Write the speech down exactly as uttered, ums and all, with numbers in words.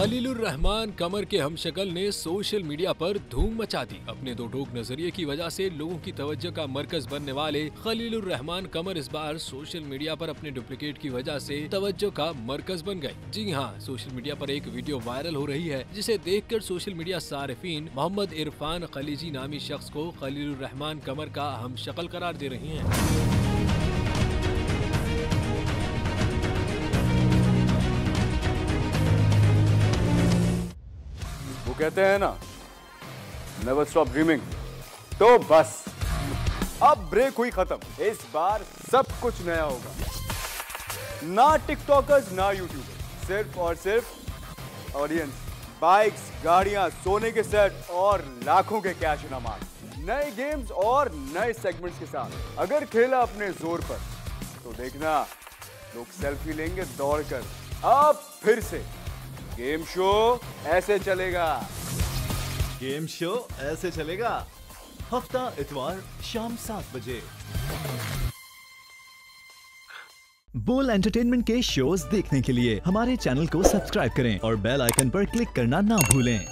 खलीलुर रहमान कमर के हमशक्ल ने social media पर धूम मचा दी। अपने दो टोक नजरिए की वजह से लोगों की तवज्जो का मरकज बनने वाले खलीलुर रहमान कमर इस बार सोशल मीडिया पर अपने डुप्लीकेट की वजह से तवज्जो का मरकज बन गए। जी हाँ, सोशल मीडिया पर एक वीडियो वायरल हो रही है जिसे देखकर सोशल मीडिया सारिफीन मोहम्मद इरफान खलीजी नामी शख्स को खलीलुर रहमान कमर का हमशक्ल करार दे रही हैं। वो कहते हैं ना, नेवर स्टॉप ड्रीमिंग। तो बस अब ब्रेक हुई खत्म। इस बार सब कुछ नया होगा। ना टिकटॉकर्स ना यूट्यूबर्स, सिर्फ और सिर्फ ऑडियंस, बाइक्स, गाड़ियां, सोने के सेट और लाखों के कैश इनामात, नए गेम्स और नए सेगमेंट्स के साथ। अगर खेला अपने जोर पर तो देखना लोग सेल्फी लेंगे दौड़कर। अब फिर से गेम शो ऐसे चलेगा। गेम शो ऐसे चलेगा हफ्ता इतवार शाम सात बजे। बोल एंटरटेनमेंट के शोज देखने के लिए हमारे चैनल को सब्सक्राइब करें और बेल आइकन पर क्लिक करना ना भूलें।